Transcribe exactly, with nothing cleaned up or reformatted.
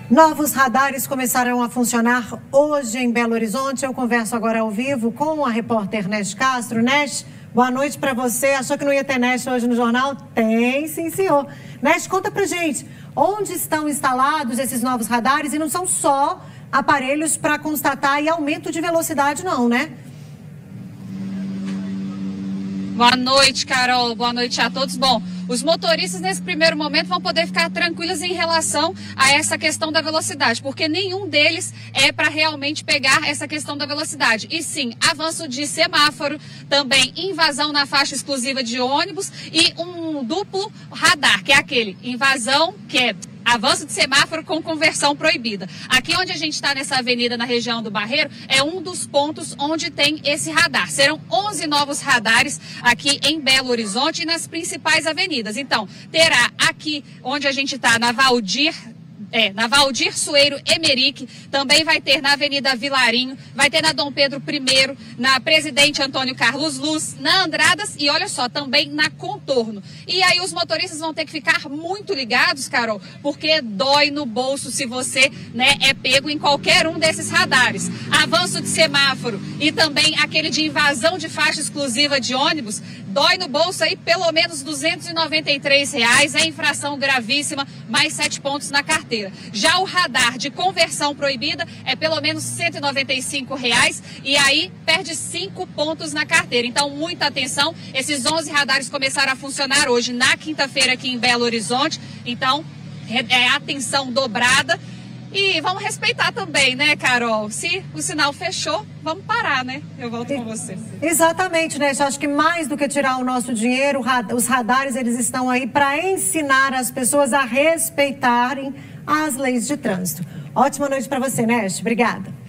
Novos radares começaram a funcionar hoje em Belo Horizonte. Eu converso agora ao vivo com a repórter Neste Castro. Neste, boa noite para você. Achou que não ia ter Neste hoje no jornal? Tem, sim, senhor. Neste, conta pra gente, onde estão instalados esses novos radares? E não são só aparelhos para constatar e aumento de velocidade, não, né? Boa noite, Carol. Boa noite a todos. Bom, os motoristas nesse primeiro momento vão poder ficar tranquilos em relação a essa questão da velocidade, porque nenhum deles é para realmente pegar essa questão da velocidade. E sim, avanço de semáforo, também invasão na faixa exclusiva de ônibus e um duplo radar, que é aquele invasão, que é avanço de semáforo com conversão proibida. Aqui onde a gente está nessa avenida na região do Barreiro, é um dos pontos onde tem esse radar. Serão onze novos radares aqui em Belo Horizonte e nas principais avenidas. Então, terá aqui onde a gente está, na Valdir... É, na Valdir Sueiro Emerick, também vai ter na Avenida Vilarinho, vai ter na Dom Pedro I, na Presidente Antônio Carlos Luz, na Andradas e olha só, também na Contorno. E aí os motoristas vão ter que ficar muito ligados, Carol, porque dói no bolso se você, né, é pego em qualquer um desses radares. Avanço de semáforo e também aquele de invasão de faixa exclusiva de ônibus, dói no bolso aí pelo menos duzentos e noventa e três reais, é infração gravíssima, mais sete pontos na carteira. Já o radar de conversão proibida é pelo menos cento e noventa e cinco reais e aí perde cinco pontos na carteira. Então, muita atenção. Esses onze radares começaram a funcionar hoje, na quinta-feira, aqui em Belo Horizonte. Então, é atenção dobrada. E vamos respeitar também, né, Carol? Se o sinal fechou, vamos parar, né? Eu volto com você. Exatamente, né? Eu acho que mais do que tirar o nosso dinheiro, os radares, eles estão aí para ensinar as pessoas a respeitarem as leis de trânsito. Ótima noite para você, Neste. Obrigada.